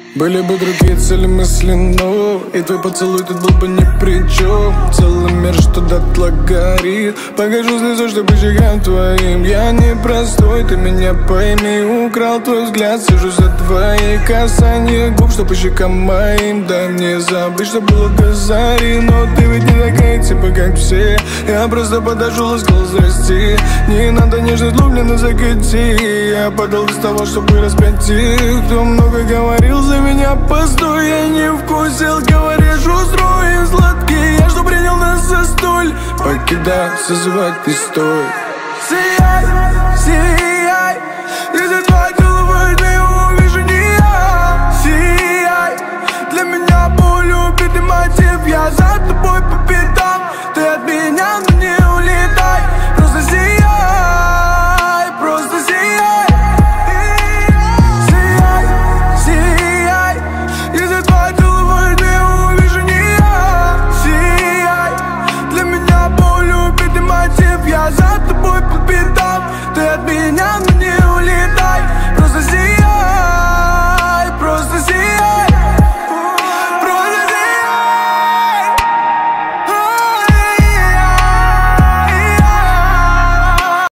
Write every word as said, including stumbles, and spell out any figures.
Были бы другие цели мысли, но и твой поцелуй тут был бы ни при чем. Целый мир, что дотла горит. Покажу слезу, что по щекам твоим. Я не простой, ты меня пойми. Украл твой взгляд, сижу за твои касания губ, что по щекам моим. Дай мне забыть, что было до зари. Но ты ведь не такая, типа как все. Я просто подошел и сказал здрасте. Не надо нежность, люблю на закате. Я подал без того, чтобы распять тех, кто много говорил за меня, постой, я не вкусил. Говоришь, устроим сладкий, я что принял нас за столь. Покидать, созывать не стоит.